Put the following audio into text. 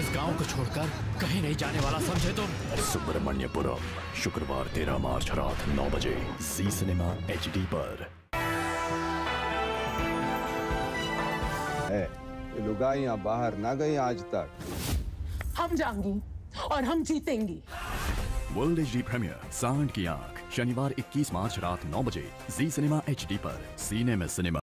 इस गांव को छोड़कर कहीं नहीं जाने वाला, समझे तुम? सुब्रमण्यपुरम, शुक्रवार 13 मार्च रात 9 बजे जी सिनेमा HD पर। ये लुगाइयां बाहर ना गई आज तक। हम जाएंगी और हम जीतेंगी। वर्ल्ड HD प्रीमियर सांड की आंख, शनिवार 21 मार्च रात 9 बजे जी सिनेमा HD पर। सीने में सिनेमा।